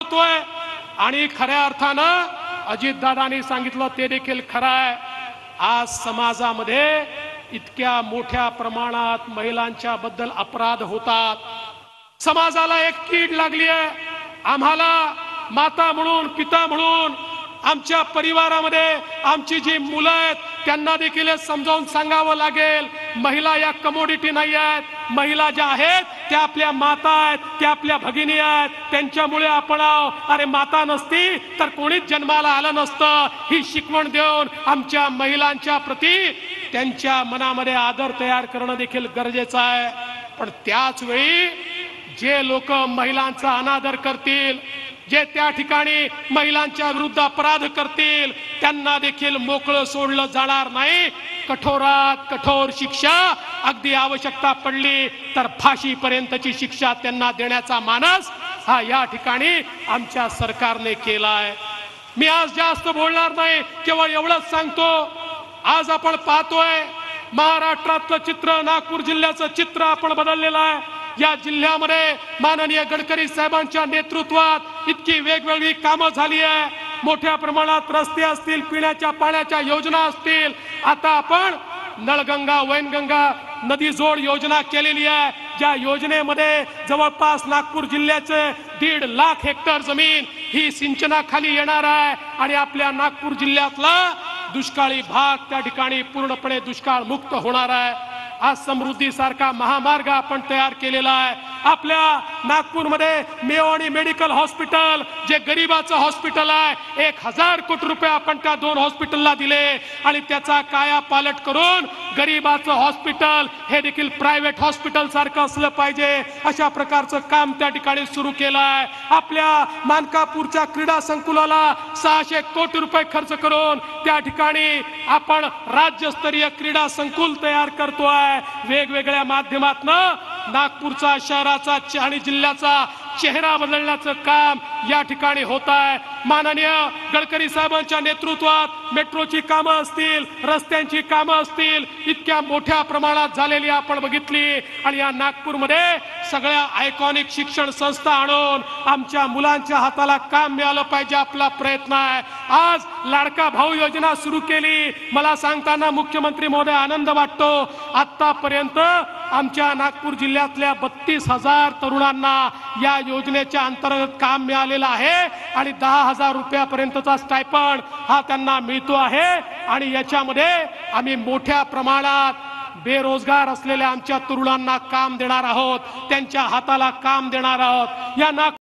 करतोय आणि खऱ्या अर्थानं अजितदादांनी सांगितलं ते देखील खरं आहे। आज समाजामध्ये इतक्या मोठ्या प्रमाणात महिलांच्या बद्दल अपराध होतात, समाजाला एक कीड लागली आहे। आम्हाला माता म्हणून, पिता म्हणून, आमच्या परिवारामध्ये आमची जी मुलं आहेत त्यांना देखील समजावून सांगावं लागेल, महिला या कमोडिटी नाही आहेत। महिला ज्या आहेत त्या आपल्या माता आहेत, त्या आपल्या भगिनी आहेत, त्यांच्यामुळे आपण अरे माता नसती तर कोणीच जन्माला आलं नसतं ही शिकवण देऊन आमच्या महिलांच्या प्रती त्यांच्या मनामध्ये आदर तयार करणं देखील गरजेचं आहे। पण त्याच वेळी जे लोक महिलांचा अनादर करतील, जे त्या ठिकाणी महिलांच्या विरुद्ध अपराध करतील, त्यांना देखील मोकळं सोडलं जाणार नाही। कठोरात कठोर शिक्षा, अगदी आवश्यकता पडली तर फाशीपर्यंतची शिक्षा त्यांना देण्याचा मानस हा या ठिकाणी आमच्या सरकारने केला आहे। मी आज जास्त बोलणार नाही, केवळ एवढंच सांगतो, आज आपण पाहतोय महाराष्ट्रातलं चित्र, नागपूर जिल्ह्याचं चित्र आपण बदललेलं आहे। या जिल्ह्यामध्ये माननीय गडकरी साहेबांच्या नेतृत्वात इतकी वेगवेगळी कामं झाली आहे, मोठ्या प्रमाणात रस्ते असतील, पिण्याच्या पाण्याच्या योजना असतील, आता आपण नळगंगा वैनगंगा नदी जोड योजना केलेली आहे, ज्या योजनेमध्ये जवळपास नागपूर जिल्ह्याचे 1.5 लाख हेक्टर जमीन ही सिंचनाखाली येणार आहे आणि आपल्या नागपूर जिल्ह्यातला दुष्काळी भाग त्या ठिकाणी पूर्णपणे दुष्काळ मुक्त होणार आहे। आज समृद्धी सारखा महामार्ग आपण तयार केलेला आहे। आपल्या नागपूरमध्ये मेयो आणि मेडिकल हॉस्पिटल जे गरीबाचं हॉस्पिटल आहे, 1000 कोटी रुपये आपण त्या 2 हॉस्पिटलला दिले आणि त्याचा कायापालट करून गरीबाचं हॉस्पिटल हे देखील प्रायव्हेट हॉस्पिटल सारखं असलं पाहिजे अशा प्रकारचं काम त्या ठिकाणी सुरू केलं आहे। आपल्या मानकापूरच्या क्रीडा संकुलाला 600 कोटी रुपये खर्च करून त्या ठिकाणी आपण राज्यस्तरीय क्रीडा संकुल तयार करतोय। वेगवेगळ्या माध्यमातून नागपूरचा, शहराचा आणि जिल्ह्याचा चेहरा बदलण्याचं काम या ठिकाणी होत आहे। माननीय गडकरी साहेबांच्या नेतृत्वात मेट्रोची कामं असतील, रस्त्यांची कामं असतील, इतक्या मोठ्या प्रमाणात झालेली आपण बघितली आणि या नागपूरमध्ये सगळ्या आयकॉनिक शिक्षण संस्था आणून आमच्या मुलांच्या हाताला काम मिळालं पाहिजे आपला प्रयत्न आहे। आज लाडका भाऊ योजना सुरू केली, मला सांगताना मुख्यमंत्री महोदय आनंद वाटतो। आतापर्यंत आमच्या नागपूर जिल्ह्यातल्या 32,000 तरुणांना या योजनेच्या अंतर्गत काम मिळालेलं आहे आणि 10,000 रुपयापर्यंतचा स्टायपंड हा त्यांना मिळतो आहे आणि याच्यामध्ये आम्ही मोठ्या प्रमाणात बेरोजगार असलेल्या आमच्या तरुणांना काम देणार आहोत, त्यांच्या हाताला काम देणार आहोत। या